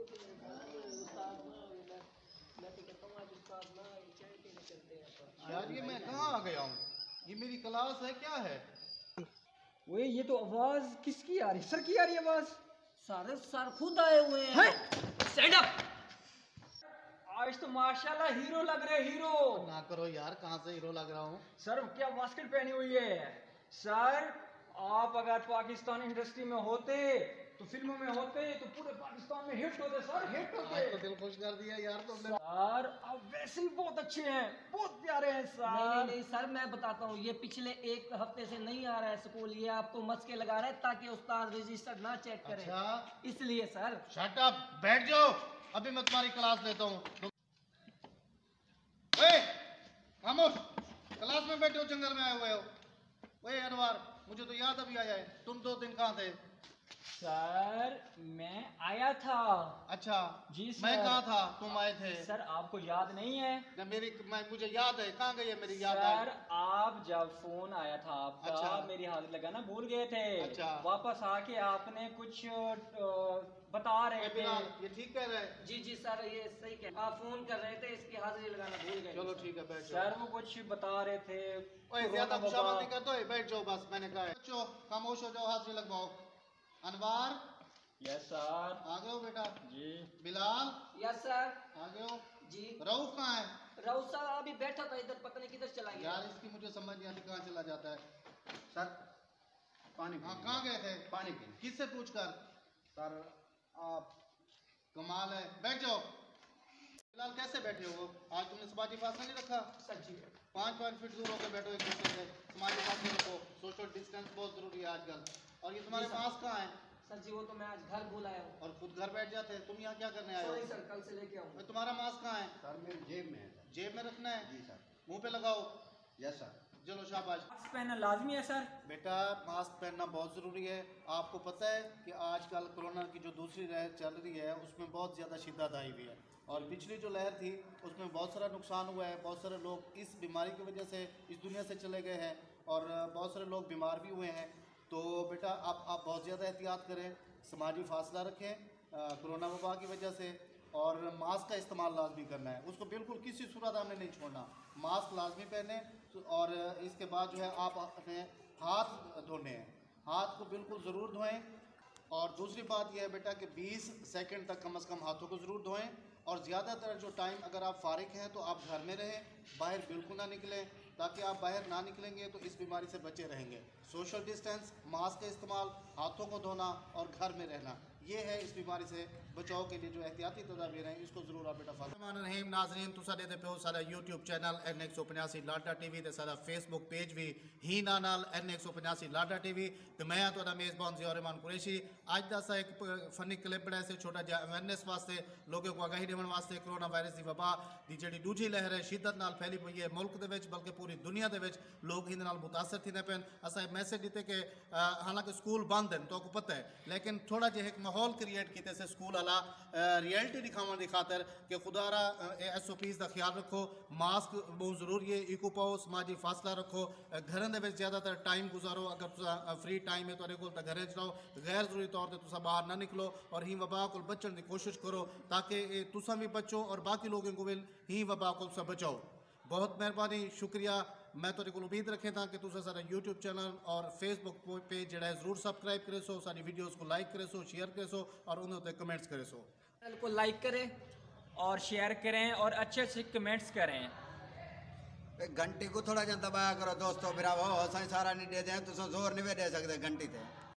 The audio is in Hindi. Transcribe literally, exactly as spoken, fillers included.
यार ये मैं कहाँ आ गया हूँ? ये मेरी क्लास है क्या है? वो ये तो आवाज किसकी आ रही? सर की आ रही आवाज? सर सर खुद आए हुए हैं। Stand up. आज तो माशाल्लाह हीरो लग रहे, हीरो। ना करो यार, कहाँ से हीरो लग रहा हूँ? सर क्या बास्केट पहनी हुई है? सर आप अगर पाकिस्तान इंडस्ट्री में होते तो फिल्मों में होते तो पूरे पाकिस्तान में हिट होते सर, हिट होते। आज तो दिल खुश कर दिया यार तुमने। सर आप वैसे ही बहुत अच्छे हैं, बहुत प्यारे हैं सर। नहीं नहीं नहीं सर, मैं बताता हूँ, ये पिछले एक हफ्ते से नहीं आ रहा है स्कूल। ये आपको मस के लगा रहा है ताकि उस्ताद रजिस्टर ना चेक करे। अच्छा इसलिए सर। शट अप, बैठ जाओ, अभी मैं तुम्हारी क्लास लेता हूँ। खामोश, क्लास में बैठे हो, जंगल में आए हुए हो। वही अनवर, मुझे तो याद अभी आया है, तुम दो दिन कहाँ थे? सर मैं आया था। अच्छा जी सर। मैं कहाँ था, तुम आए थे? सर आपको याद नहीं है? ना मेरी मैं मुझे याद है, कहाँ गई है मेरी याद? सर आप जब फोन आया था आपका, अच्छा। मेरी हाथ लगा ना, भूल गए थे। अच्छा। वापस आके आपने कुछ अ, बता रहे थे। ये ठीक कह रहे हैं? जी जी सर, ये सही कह, आप फोन कर रहे थे, इसकी हाजिरी लगाना भूल गए। चलो ठीक है, बैठ जाओ। सर वो कुछ बता रहे थे। ओए ज्यादा खुशामद नहीं करते, बैठ जाओ बस, मैंने कहा है। बच्चों खामोश हो जाओ, हाजिरी लगवाओ। अनवर। Yes sir. आ गए हो बेटा? जी। बिलाल। Yes sir. आ गए हो? जी। रऊफ कहाँ है? राउत साहब अभी बैठा था इधर, पता नहीं किधर चला गया। यार इसकी मुझे समझ नहीं आती, कहाँ चला जाता है। सर पानी हाँ कहाँ गए थे? पानी पीने। किससे पूछ कर? सर आप कमाल है, बैठ जाओ। बिलाल कैसे बैठे हो? आज तुमने समाजी फासला नहीं रखा? सर जी। पाँच पाँच फीट दूर होकर बैठो एक दूसरे से, समाजी फासला रखो, सोशल डिस्टेंस बहुत जरूरी है आजकल। और ये तुम्हारे मास्क कहाँ है? सर जी वो तो मैं आज घर भूल आया हूँ। और खुद घर बैठ जाते हैं, तुम यहाँ क्या करने आए हो? सॉरी सर, कल से लेके आऊँ। तुम्हारा मास्क कहाँ है? सर मेरी जेब में है सर। जेब में रखना है? जी सर। मुंह पे लगाओ। Yes sir. चलो शाबाश। मास्क पहनना लाजमी है सर। बेटा मास्क पहनना बहुत ज़रूरी है। आपको पता है कि आजकल कोरोना की जो दूसरी लहर चल रही है उसमें बहुत ज़्यादा शिद्दत आई हुई है, और पिछली जो लहर थी उसमें बहुत सारा नुकसान हुआ है। बहुत सारे लोग इस बीमारी की वजह से इस दुनिया से चले गए हैं, और बहुत सारे लोग बीमार भी हुए हैं। तो बेटा आप आप बहुत ज़्यादा एहतियात करें, समाजी फासला रखें कोरोना वबा की वजह से, और मास्क का इस्तेमाल लाजमी करना है, उसको बिल्कुल किसी सूरत में नहीं छोड़ना। मास्क लाजमी पहने, और इसके बाद जो है आप अपने हाथ धोने हैं, हाथ को बिल्कुल ज़रूर धोएं। और दूसरी बात यह है बेटा कि बीस सेकंड तक कम से कम हाथों को ज़रूर धोएं, और ज़्यादातर जो टाइम अगर आप फारिग हैं तो आप घर में रहें, बाहर बिल्कुल ना निकलें, ताकि आप बाहर ना निकलेंगे तो इस बीमारी से बचे रहेंगे। सोशल डिस्टेंस, मास्क का इस्तेमाल, हाथों को धोना और घर में रहना, ये है इस बीमारी से बचाव के लिए जो एहतियाती तदाबीर हैं, इसको जरूर आप बेटा फॉलो। रहीम नाज़रीन, तुसा देते पे हो सारा यूट्यूब चैनल एन एक सौ पचासी लाडा टीवी ते सारा फेसबुक पेज भी ही ना नाल एन एक सौ पचासी लाडा टीवी ते मैं तुहाडा मेज़बान ज़िया रहमान कुरैशी। अज दा असां एक फनी क्लिप बनाया से छोटा जिहा अवेयरनेस वास्ते, लोगों को आगाही देने वास्ते कोरोना वायरस की वबा की जिहड़ी दूजी लहर है शिद्दत नाल फैली पई है मुल्क दे विच, बल्कि पूरी दुनिया दे विच लोग इहदे नाल मुतासर थींदे पिन। असां मैसेज दिते कि हालांकि स्कूल बंद हैं, तो आपको पता है, लेकिन थोड़ा जिहा एक माहौल क्रिएट किए से स्कूल वाला रियलिटी दिखाने की खातर कि खुदारा एस ओ पीज़ का ख्याल रखो, मास्क बहुत जरूरी है, इको पाओ, समाजी फासला रखो, घरों के ज़्यादातर टाइम गुजारो, अगर तुसा फ्री टाइम है तो कोल घरें च रहो, गैर जरूरी तौर पर तुसा बाहर ना निकलो, और ही वबा को बचने की कोशिश करो ताकि तुसा भी बचो और बाकी लोगों को भी ही वबा को तुसा बचाओ। बहुत मेहरबानी, शुक्रिया। मैं तो उम्मीद रखे था कि तुम सारा यूट्यूब चैनल और फेसबुक पेज जो है जरूर सब्सक्राइब करे सो, सारी वीडियोस को लाइक करे सो, शेयर करे सो, और उन्होंने कमेंट्स करे सो। चैनल को लाइक करें और शेयर करें और अच्छे अच्छे कमेंट्स करें। घंटी को थोड़ा जहा दबाया करो दोस्तों, फिर सारा नहीं दे दें तो जोर नहीं दे सकते घंटी थे।